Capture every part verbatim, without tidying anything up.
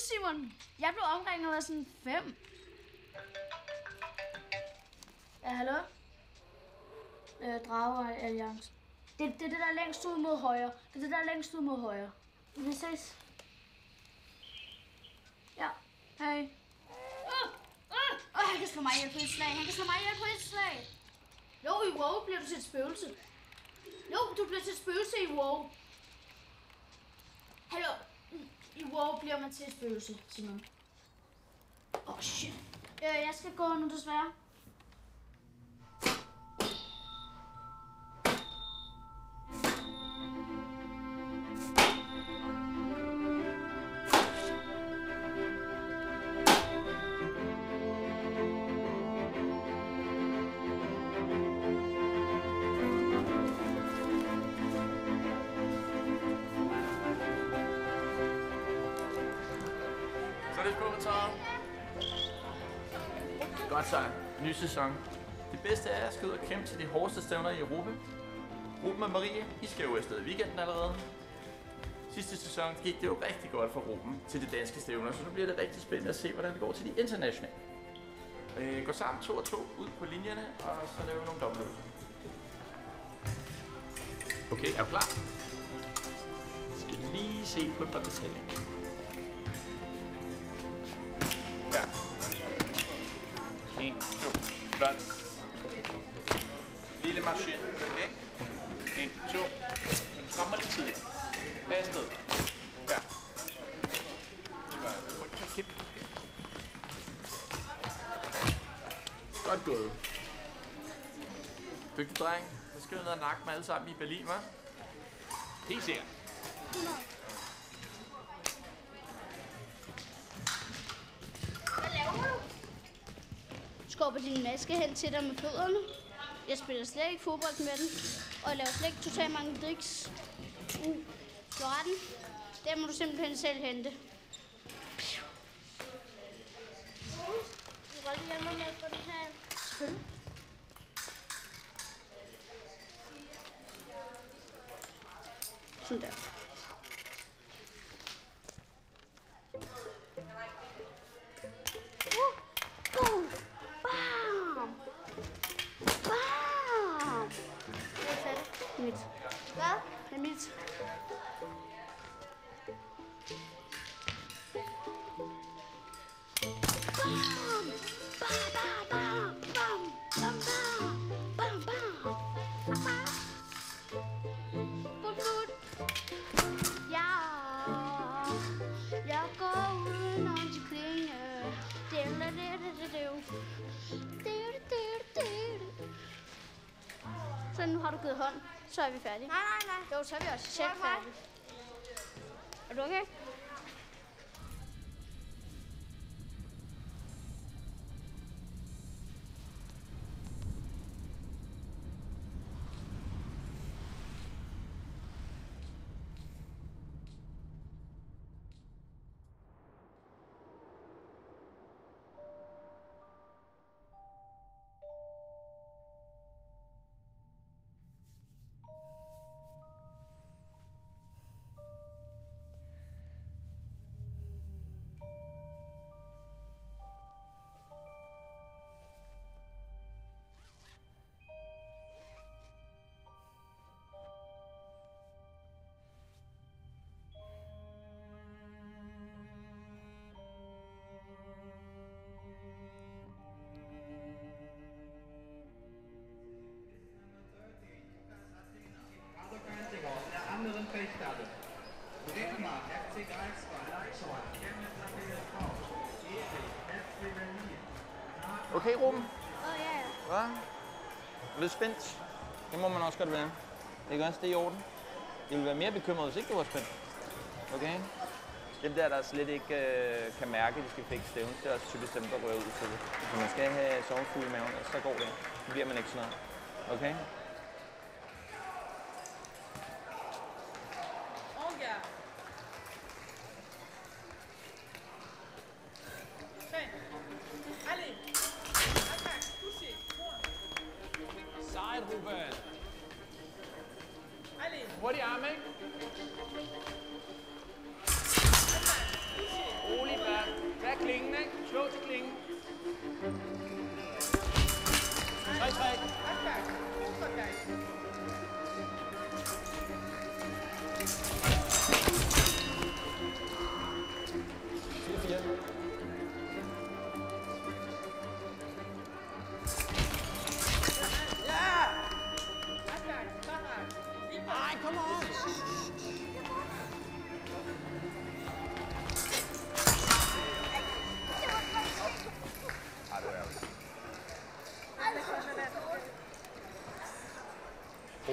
Simon. Jeg blev omringet af sådan fem. Ja, hallo? Øh, Drager Alliance. Det, det er det, der er længst ud mod højre. Det er det, der er længst ud mod højre. Vi ses. Ja, hej. Åh, uh, uh, han kan slå mig ihjel på et slag. Han kan slå mig ihjel på et slag. Jo, i WoW bliver du til et spøgelse. Jo, du bliver til et spøgelse i WoW. Hallo. I WoW bliver man til et spøgelse, Simon. Åh, oh, shit. Øh, jeg skal gå nu, desværre. Godt så. Ny sæson. Det bedste er at skal ud og kæmpe til de hårdeste stævner i Europa. Ruben og Marie, I skal jo afsted i weekenden allerede. Sidste sæson gik det jo rigtig godt for Ruben til de danske stævner, så nu bliver det rigtig spændende at se, hvordan det går til de internationale. Øh, gå sammen to og to ud på linjerne, og så laver vi nogle dobbeltøvelser. Okay, er du klar? Jeg skal lige se på et par detaljer. Ja. En, to, flot. Lille marché, okay? En, to. Du kommer lidt tidligt. Afsted. Ja. Godt gået. Dygtig dreng. Så skal du ned og nakke med alle sammen i Berlin, hva'? Helt sikkert. Skubber din maske hen til dig med fødderne. Jeg spiller slet ikke fodbold med den. Og jeg laver slet ikke totalt mange driks. Uh, du har den. Der må du simpelthen selv hente. Du kan godt hjælpe mig med på den her. Selvfølgelig. Sådan der. Mit. Hvad? Det er mit. Bam! Bam, bam, bam, bam, bam, bam, bam. Fut, fut. Ja, jeg går udenom til klinge. Så nu har du givet hånd. Så er vi færdige. Nej, nej, nej. Jo, så er vi også selv færdige. Er du okay? anderen Fechthalle. Dänemark, F C Greifswald, Leipzig, Chemnitz, F C Berlin. Okay, Ruben? Åh, ja, ja. Hvad? Lidt spændt. Det må man også godt være. Ikke også? Det er i orden. Jeg ville være mere bekymret, hvis ikke du var spændt. Okay? Dem der, der slet ikke øh, kan mærke, at de skal fikse stævne, det er også typisk dem, der rører ud til det. Så man skal have sovefugle i maven, og så går det. Så bliver man ikke sådan noget. Okay? Sejt, Ruben. Hurtig arm, ikke? Rolig,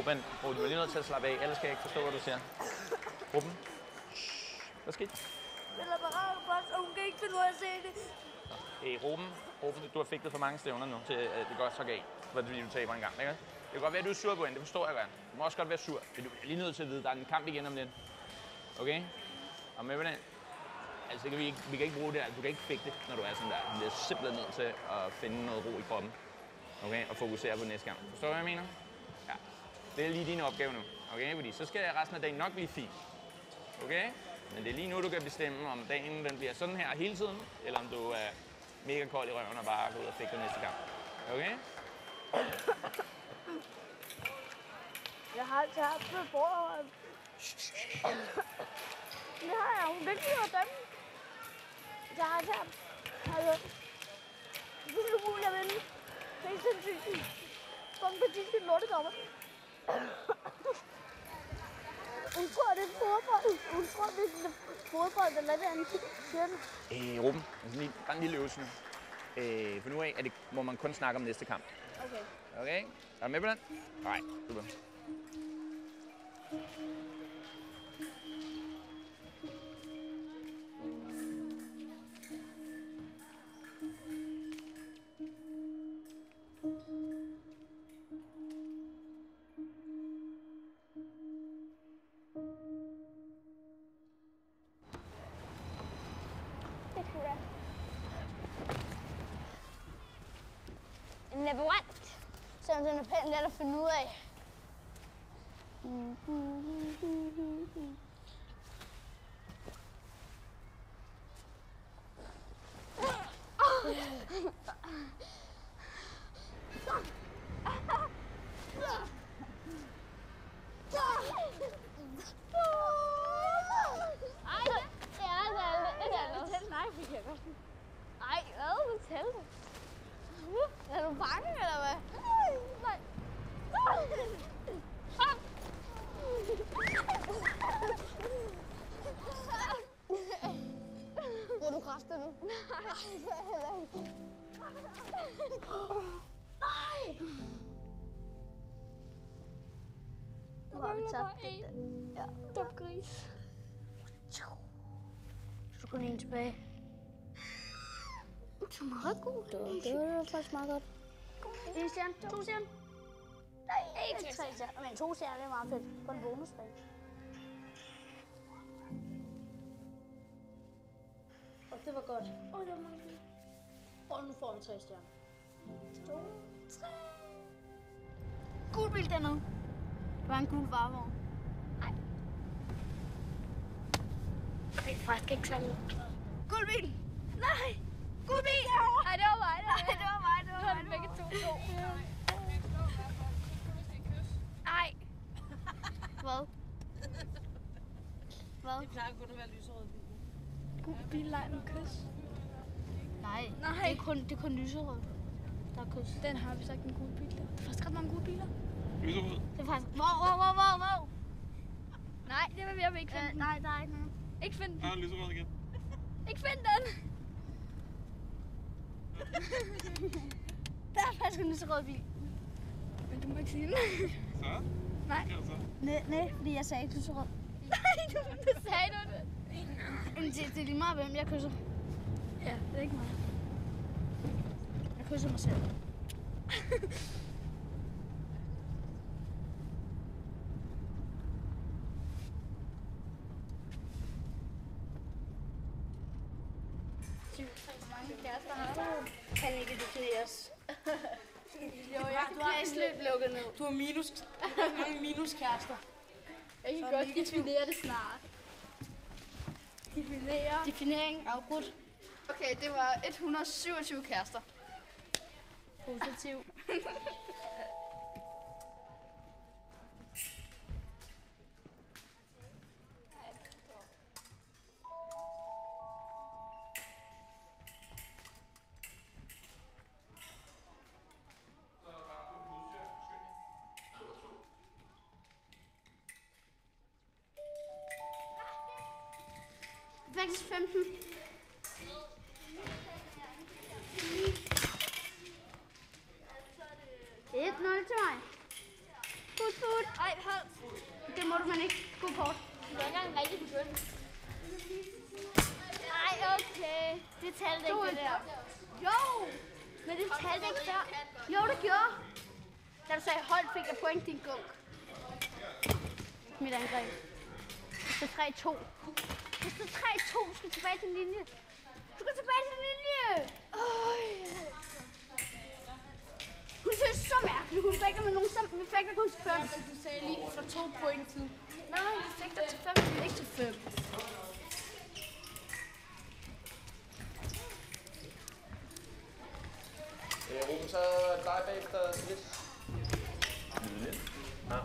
Men Ruben, du er lige nødt til at slappe af, ellers skal jeg ikke forstå, hvad du siger. Ruben? Hvad skete? Jeg lader mig rave først, og hun kan ikke finde ud af at se det. Hey, Ruben, Ruben, du har fægtet for mange stævner nu, til at det går så galt, fordi du taber en gang, ikke? Det kan godt være, at du er sur på hende, det forstår jeg godt. Du må også godt være sur, men du er lige nødt til at vide, at der er en kamp igen om lidt. Okay? Og med hvordan? Altså, det kan vi, ikke, vi kan ikke bruge det her. Du kan ikke fægte, når du er sådan der. Du bliver simpelthen nødt til at finde noget ro i kroppen. Okay? Og fokusere på næste gang. Forstår du, hvad jeg mener? Ja. Det er lige din opgave nu. Okay? Fordi så skal resten af dagen nok blive fint. Okay? Men det er lige nu, du kan bestemme, om dagen den bliver sådan her hele tiden, eller om du er mega kold i røven og bare går ud og fægter næste gang. Okay? Jeg har altid haft med forhold. Det har jeg. Hun kan ikke lide at dømme. Jeg har altid haft. Altså, det er umuligt at vinde. Det er sindssygt. Kom på de sin lortedommer. Hun tror, det er fodbold. Hun tror, det er fodbold, eller det andet. Øh, Ruben, altså lige, bare en lille øvelse nu. Øh, for nu af, at det må man kun snakke om næste kamp. Okay. Okay? Er du med på den? Nej, super. En labyrint, som den er pænt let at finde ud af. Ej, hvad? Fortæl det. Er du bange, eller hvad? Nej. Bruger du kræfter nu? Nej, det er heller ikke. Nej! Nu har vi tabt det. Ja. Dum gris. Så går den en tilbage. Det er meget godt. Det, det var faktisk meget godt. En stjerne, to stjerne. Nej, ikke tre stjerner, men to stjerner, det er meget fedt. På en bonusbane. Og det var godt. Åh, det var meget fedt. Og nu får vi tre stjerner. To, tre. Gul bil dernede. Det var en gul varevogn. Nej. Det er faktisk ikke sådan. Gul bil. Nej. Gul bil. Nej, det var mig. Nej, det var mig. Det var mig. Begge to. Nej. Hvad? Hvad? Det plejer kun at være lyserød bil. Gul bil, leg med kys. Nej, Nej. Det er kun, det er kun lyserød. Der er kys. Den har vi sagt en gul bil der. Det er faktisk ret mange gule biler. Lyserød. Det er faktisk... Wow, wow, wow, wow, wow. Nej, det var vi oppe ikke finde Øh, den. nej, der er ikke nogen. Ikke finde den. Ja, lyserød igen. Ikke finde den. Der er faktisk en lyserød bil. Men du må ikke sige den. Så? Nej. Nej, nej, fordi jeg sagde ikke lyserød. Nej, du, du sagde du det. Men det, det er lige meget, hvem jeg kysser. Ja, det er ikke mig. Jeg kysser mig selv. Kan ikke defineres. Jo, jeg Du har slet lukket ned. Du har minus. Du har mange minuskærester. Jeg kan godt definere det snart. Definere. Definering afbrudt. Okay, det var et hundrede og syvogtyve kærester. Positiv. Faktisk femten. et nul til mig. Put, put. talte To, ikke det et. der. Jo! Men det talte ikke før. Jo, det gjorde. Da du sagde hold, fik jeg point, din gunk. Mit angreb. Det står tre to. Det står tre to. Du skal tilbage til linje. Du skal tilbage til linje. Øj. Hun synes så mærkeligt. Hun fægter med nogen, som vi fægter kun til fem. Du sagde lige for to point tid. Nej, vi fægter til fem, vi er ikke til fem. Øh, Ruben, så dig bagefter lidt. Lidt? Ja.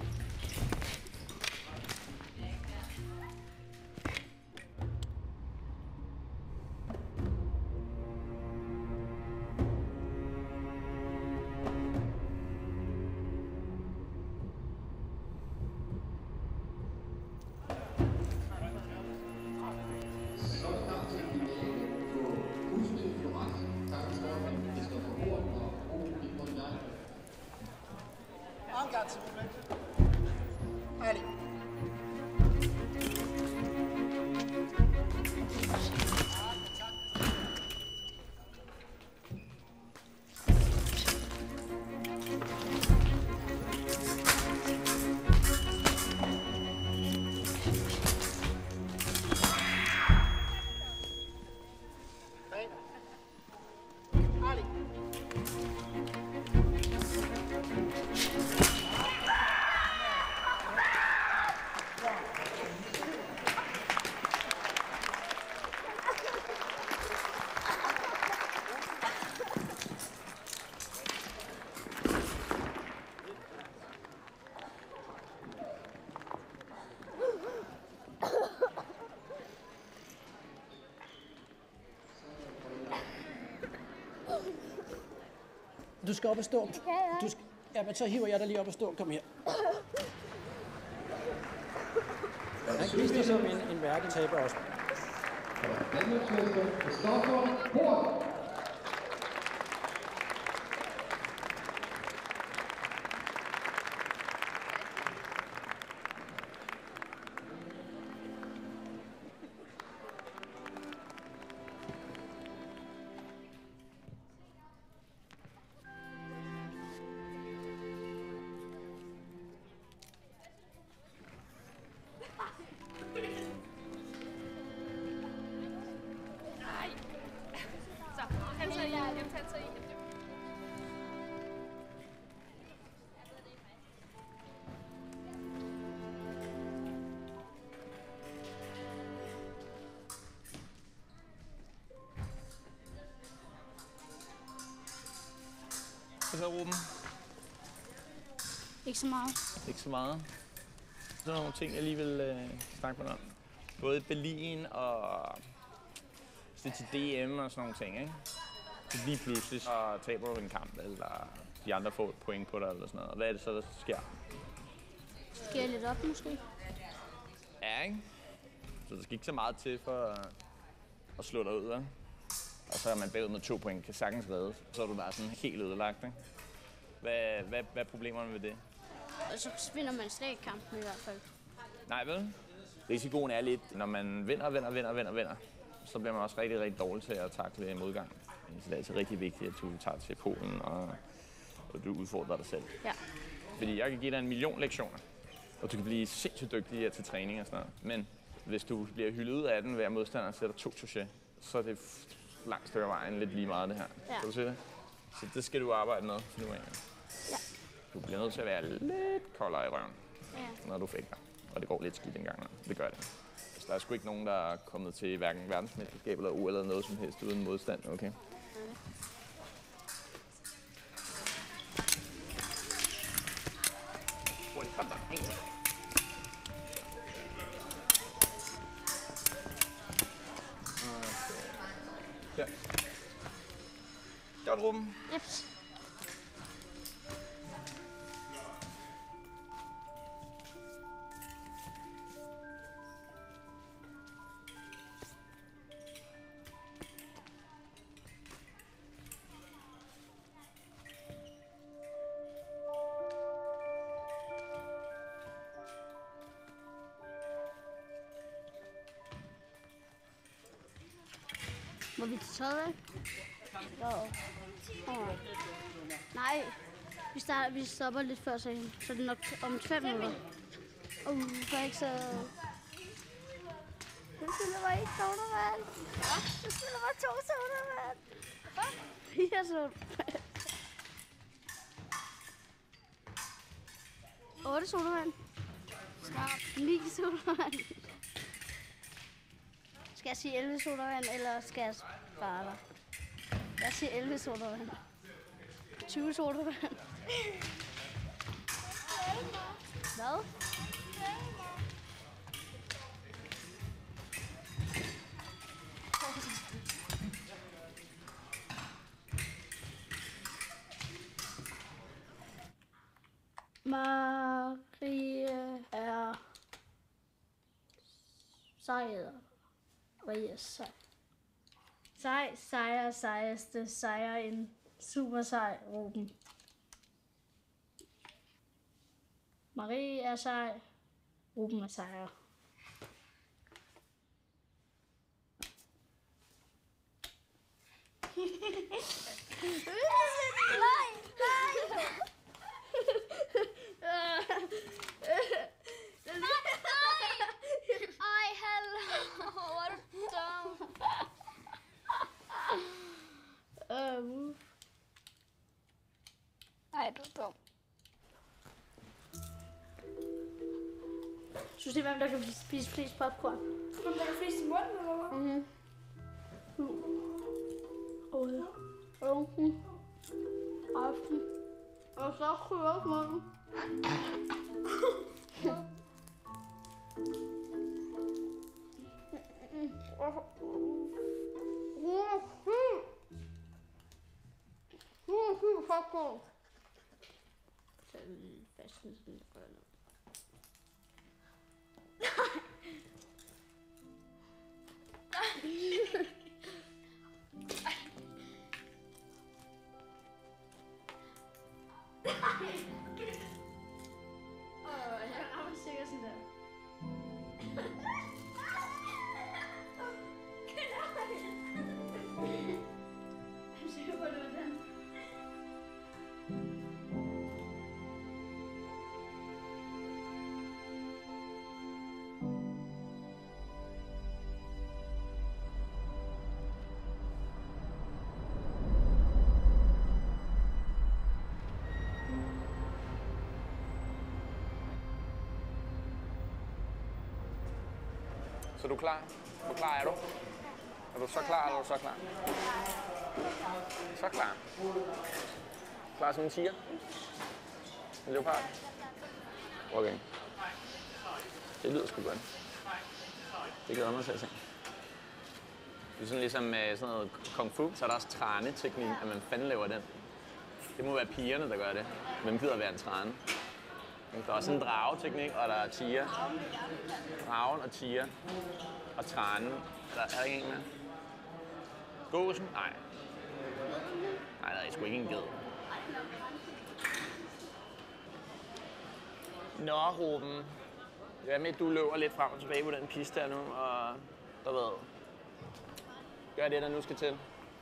Du skal op og stå. Det kan jeg. Du skal... Ja, men så hiver jeg dig lige op og stå. Kom her. Han viste dig som en, en værdig taber også. Hvad så, Ruben? Ikke så meget. Ikke så meget. Så er der nogle ting, jeg lige vil øh, snakke med dig om. Både Berlin og det til D M og sådan nogle ting, ikke? Så lige pludselig så taber du en kamp, eller de andre får et point på dig, eller sådan noget. Hvad er det så, der sker? Skal jeg lidt op, måske? Ja, ikke? Så der skal ikke så meget til for at, at slå dig ud, ikke? Og så er man bagud med to point, kan sagtens redde. Så er du bare sådan helt ødelagt, ikke? Hvad, hvad, hvad er problemerne ved det? Og så vinder man slet ikke kampen i hvert fald. Nej, vel? Risikoen er lidt, når man vinder, vinder, vinder, vinder, vinder, så bliver man også rigtig, rigtig dårlig til at takle modgang. Så det er altså rigtig vigtigt, at du tager til Polen, og, og du udfordrer dig selv. Ja. Fordi jeg kan give dig en million lektioner, og du kan blive sindssygt dygtig til træning og sådan noget. Men hvis du bliver hyldet ud af den, hver modstander sætter to touché, så er det langt stykke af vejen lidt lige meget det her. Ja. Kan du se det? Så det skal du arbejde med for nu af. Ja. Du bliver nødt til at være lidt koldere i røven, Ja. når du fægter. Og det går lidt skidt engang. Det gør det. Så der er sgu ikke nogen, der er kommet til hverken verdensmesterskab eller U eller noget som helst uden modstand, okay? Ja. Godt, Ruben. Jeps. Må vi tage tøjet af? Oh. Nej, vi, starter, vi stopper lidt før sagen, så det er nok om fem minutter. Uh, for ikke så... Jeg spiller bare ikke sodavand. Jeg spiller bare to sodavand. Hvad? Fire sodavand. Otte sodavand. Ni sodavand. Skal jeg sige elleve sodavand, eller skal jeg spare dig? Jeg siger elleve sodavand. tyve sodavand. Hvad? Marie er sejr. Marie er sej. Sej, sejr, sejeste, sejr en super sej, Ruben. Marie er sej. Ruben er sejr. Nej, nej. Ej, hallo. Hvor er du dum. Um. Ej, du er dum. Synes I, hvem der kan spise flest popcorn? Hvem der kan flest i munden, eller hvad? Mhm. Og ja. Oven. Aften. Og så kører munden. Popcorn. Så er det fast sådan lidt for noget. Åh, jeg rammer sikkert sådan der. Jeg er sikker på, at det var den. Så du er klar? Hvor klar er du? Er du så klar, eller er du så klar? Så klar. Klar som en tiger? En leopard? Okay. Det lyder sgu godt. Det glæder mig til at se. Det er sådan ligesom med sådan noget kung fu, så er der også træneteknik, at man fanden laver den. Det må være pigerne, der gør det. Hvem gider være en træne? Der er også en drageteknik, og der er tiger. Dragen og tiger. Og tranen. Der er der ikke en med. Gåsen? Nej. Nej, der er sgu ikke en ged. Nå, Ruben. Hvad med, at du løber lidt frem og tilbage på den piste her nu, og der ved. Gør det, der nu skal til.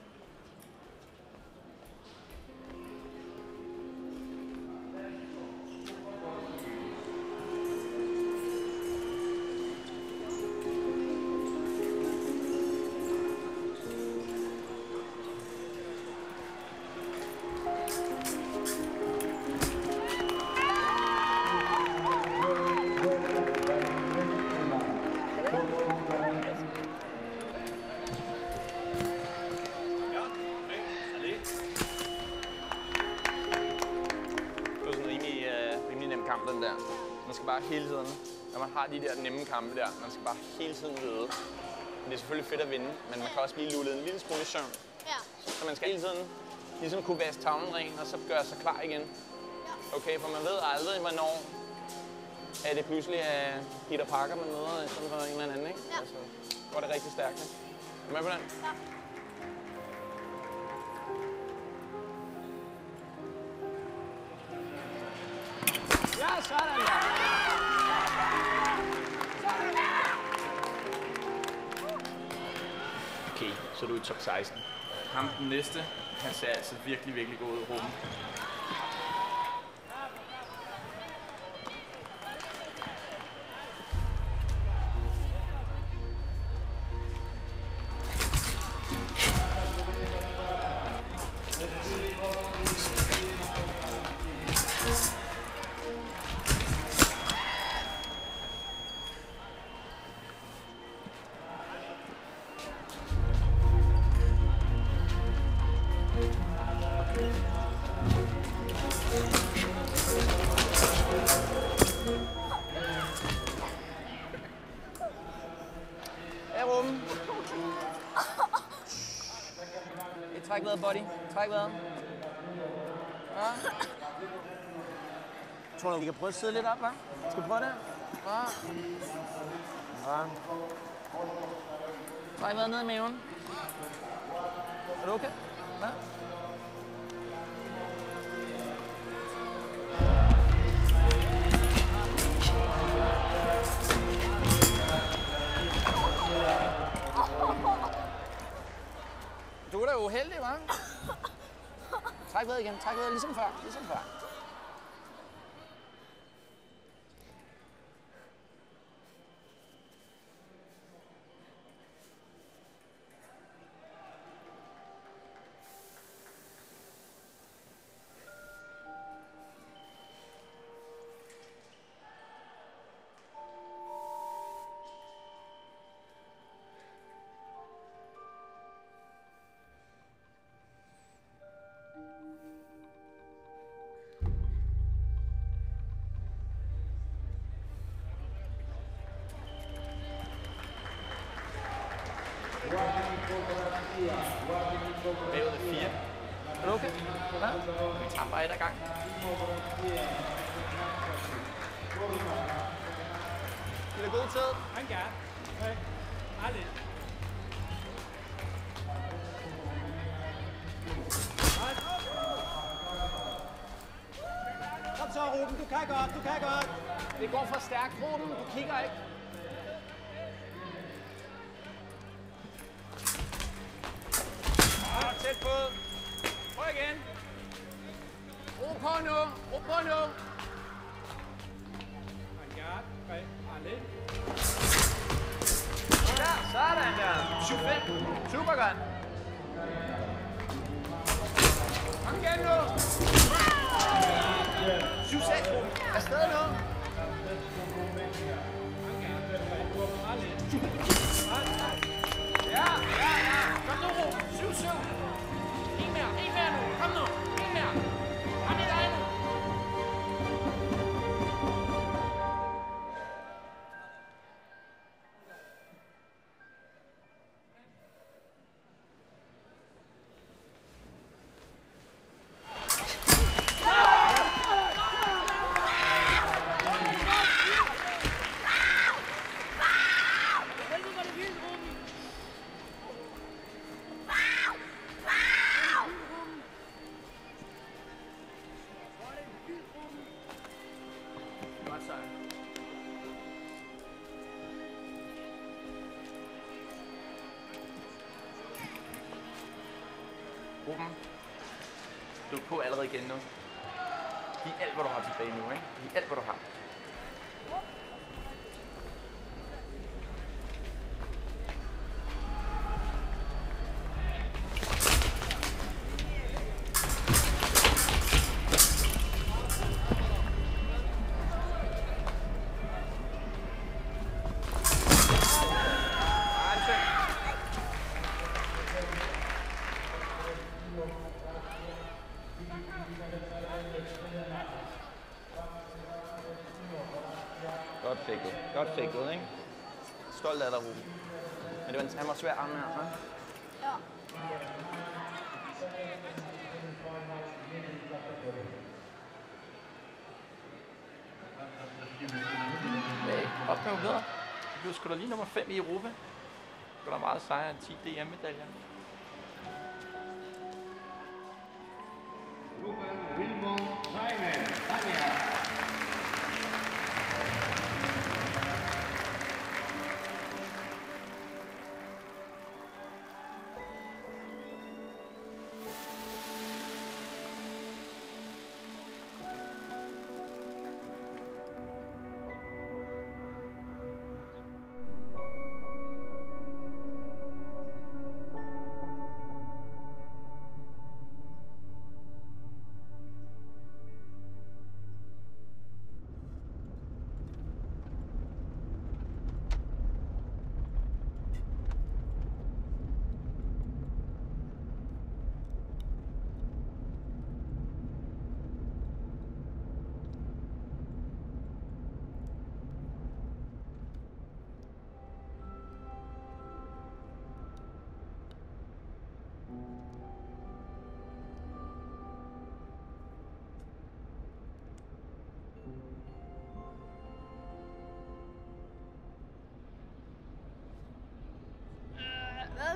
Den der. Man skal bare hele tiden, når man har de der nemme kampe der, man skal bare hele tiden lede. Det er selvfølgelig fedt at vinde, men man kan også blive lullet en lille smule i søvn. Ja. Så man skal hele tiden ligesom kunne vaske tavlen ren, og så gøre sig klar igen. Okay, for man ved aldrig, hvornår er det pludselig uh, Peter Parker, man møder, i stedet for en eller anden, ikke? Ja. Altså, går det rigtig stærkt, ikke? Er du med på den? Ja. Ja, sådan der! Okay, så er du i top seksten. Ham den næste, han ser altså virkelig, virkelig god ud, Ruben. Træk vejret, buddy. Træk vejret. Ja. Tror du, vi kan prøve at sidde lidt op, hva'? Skal vi prøve det? Ja. Ja. Træk vejret ned i maven. Er du okay? Ja. Du er da uheldig, hva'? Træk vejret igen, træk vejret ligesom før, ligesom før. Bagud er fire. Er du okay? Ja? Vi tager bare et ad gangen. Det er god tid. Han gør. Okay. Ærligt. Kom så, Ruben. Du kan godt. Du kan godt. Det går for stærkt, Ruben. Du kigger ikke. Ah, tæt på. Prøv igen. Ro på nu. Ro på nu. Han gør. Okay. Ærligt. Ja, sådan der. syv fem. Super godt. Kom igen nu. syv seks, Ruben. Afsted nu. Ja, ja, ja. Kom nu, Ruben. syv syv. En mere, en mere nu. Kom nu. En mere. Kom i dig nu. Godt så. Ruben, du er på allerede igen nu. Giv alt, hvad du har tilbage nu, ikke? Giv alt, hvad du har. Godt fikket. Godt fikket, ikke? Stolt af dig, Ruben. Men det var en, han var svær arm her, hva'? Ja. Hey, op med videre. Du blev sgu da lige nummer fem i Europa. Du er meget sejre end ti D M-medaljer. Ruben Wilmon Simon, Tanja.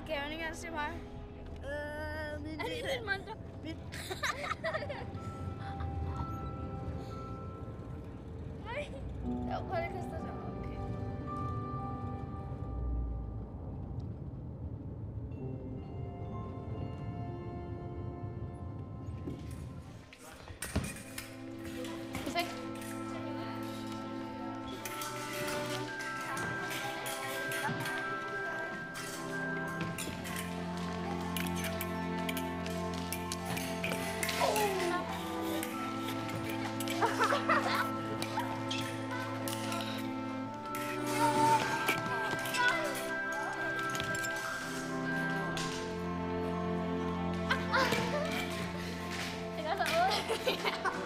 gaven, ikke? Se mig. Øh, min er det min monster? Mit. Nej. Jo, prøv lige at kaste dig så. Okay. Perfekt. Det gør så ondt.